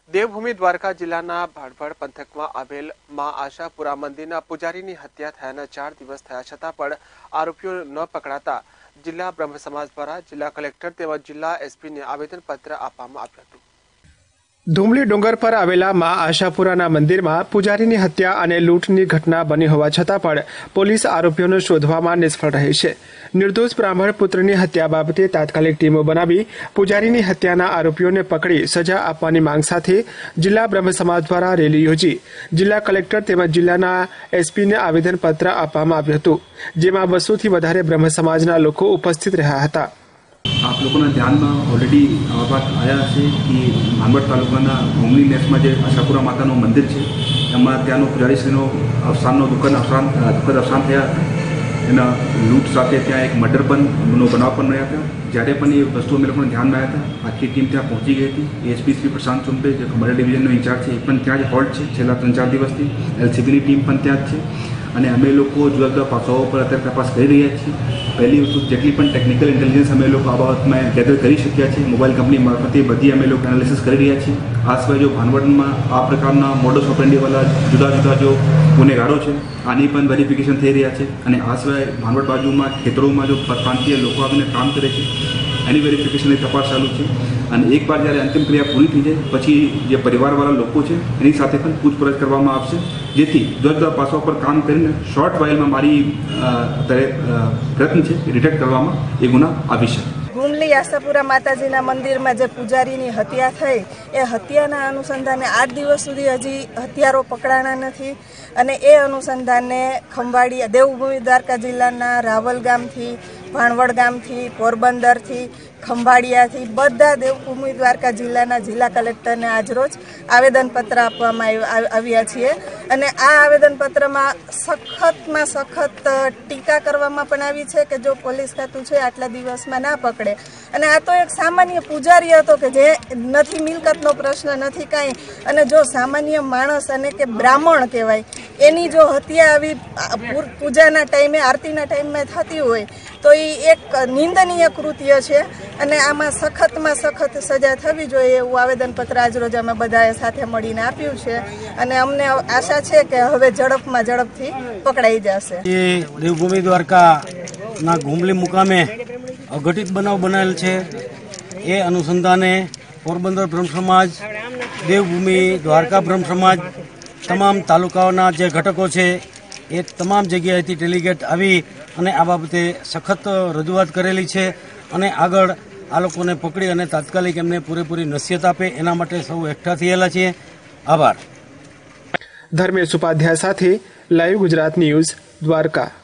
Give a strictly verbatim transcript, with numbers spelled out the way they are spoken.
દેવભૂમિ દ્વારકા જિલ્લાના ભાડભડ પંથકમાં આવેલ મા આશાપુરા મંદિરના પૂજારીની હત્યા થયાના ચાર દિવસ થયા છતાં પણ આરોપીઓ ન પકડાતા જિલ્લા બ્રહ્મ સમાજ દ્વારા જિલ્લા કલેક્ટર તેમજ જિલ્લા એસપીને આવેદનપત્ર આપવામાં આવ્યું હતું। ધુમલી ડુંગર પર આવેલા મા આશાપુરાના મંદિરમાં પૂજારીની હત્યા અને લૂંટની ઘટના બની હોવા છતાં પણ પોલીસ આરોપીઓને શોધવામાં નિષ્ફળ રહી છે। નિર્દોષ બ્રાહ્મણ પુત્રની હત્યા બાબતે તાત્કાલિક ટીમો બનાવી પૂજારીની હત્યાના આરોપીઓને પકડી સજા આપવાની માંગ સાથે જિલ્લા બ્રહ્મ સમાજ દ્વારા રેલી યોજી જિલ્લા કલેક્ટર તેમજ જિલ્લાના એસપીને આવેદનપત્ર આપવામાં આવ્યું હતું, જેમાં બસોથી વધારે બ્રહ્મ સમાજના લોકો ઉપસ્થિત રહ્યા હતા। आप लोगों ने ध्यान में ऑलरेडी बात आया है कि भानवड तालुकाना भूमली नेसમાં જે આશાપુરા માતાનું મંદિર છે એમાં ત્યાંનો પૂજારીશ્રીનો અવસાનનો દુઃખદ અવસાન દુઃખદ અવસાન થયા હતા। એના લૂંટ સાથે ત્યાં એક મર્ડર પણ બનાવ પણ રહ્યા હતા। જ્યારે પણ એ વસ્તુ અમે લોકોને ધ્યાનમાં આવ્યા હતા, આખી ટીમ ત્યાં પહોંચી ગઈ હતી। એસપી શ્રી પ્રશાંત ચુંબે જે મર્ડર ડિવિઝનનો ઇન્ચાર્જ છે એ પણ ત્યાં જ હોલ્ટ છે છેલ્લા ત્રણ ચાર દિવસથી। એલસીબીની ટીમ પણ ત્યાં જ છે અને અમે લોકો જુદા જુદા પાસાઓ પર અત્યારે તપાસ કરી રહ્યા છીએ। પહેલી વસ્તુ જેટલી પણ ટેકનિકલ ઇન્ટેલિજન્સ અમે લોકો આ બાબતમાં ગેધર કરી શક્યા છીએ, મોબાઈલ કંપની મારફતે બધી અમે લોકો એનાલિસિસ કરી રહ્યા છીએ। આ સિવાય જો ભાનવડમાં આ પ્રકારના મોડસ ઓપરેન્ડીવાળા જુદા જુદા જો ગુનેગારો છે આની પણ વેરિફિકેશન થઈ રહ્યા છે અને આ સિવાય ભાનવડ બાજુમાં ખેતરોમાં જો પ્રાંતીય લોકો આવીને કામ કરે છે એની વેરિફિકેશનની તપાસ ચાલુ છે અને એકવાર જ્યારે અંતિમ ક્રિયા પૂરી થઈ જાય પછી જે પરિવારવાળા લોકો છે એની સાથે પણ પૂછપરછ કરવામાં આવશે, જેથી જુદા જુદા પાસાઓ પર કામ કરીને શોર્ટ વાઇલમાં મારી અત્યારે પ્રયત્ન છે એ ડિટેક્ટ કરવામાં એ ગુના આવી શકે। ગુમલી આશાપુરા માતાજીના મંદિરમાં જે પૂજારીની હત્યા થઈ એ હત્યાના અનુસંધાને આઠ દિવસ સુધી હજી હત્યારો પકડાણા નથી અને એ અનુસંધાને ખંભાળી દેવભૂમિ દ્વારકા જિલ્લાના રાવલ ગામથી, ભાણવડ ગામથી, પોરબંદરથી, ખંભાળિયાથી બધા દેવભૂમિ દ્વારકા જિલ્લાના જિલ્લા કલેક્ટરને આજરોજ આવેદનપત્ર આપવામાં આવ્યા છીએ અને આ આવેદનપત્રમાં સખતમાં સખત ટીકા કરવામાં પણ આવી છે કે જો પોલીસ ખાતું છે આટલા દિવસમાં ના પકડે અને આ તો એક સામાન્ય પૂજારી હતો કે જે નથી મિલકતનો પ્રશ્ન નથી કાંઈ અને જો સામાન્ય માણસ અને કે બ્રાહ્મણ કહેવાય એની જો હત્યા આવી પૂજાના ટાઈમે આરતીના ટાઈમમાં થતી હોય તો એ એક નિંદનીય કૃત્ય છે અને આમાં સખતમાં સખત સજા થવી જોઈએ એવું આવેદનપત્ર આજરોજ અમે બધાએ સાથે મળીને આપ્યું છે અને અમને આશા છે કે હવે ઝડપમાં ઝડપથી પકડાઈ જશે। એ દેવભૂમિ દ્વારકાના ગુમલી મુકામે અઘટિત બનાવ બનેલ છે એ અનુસંધાને પોરબંદર બ્રહ્મ સમાજ, દેવભૂમિ દ્વારકા બ્રહ્મ સમાજ, તમામ તાલુકાઓના જે ઘટકો છે એ તમામ જગ્યાએથી ડેલિગેટ આવી અને આ બાબતે સખત રજૂઆત કરેલી છે અને આગળ આ લોકોને પકડી અને તાત્કાલિક એમને પૂરેપૂરી નસીહત આપે એના માટે સૌ એકઠા થયેલા છીએ। આભાર। ધર્મેશ ઉપાધ્યાય સાથે લાઈવ ગુજરાત ન્યૂઝ દ્વારકા।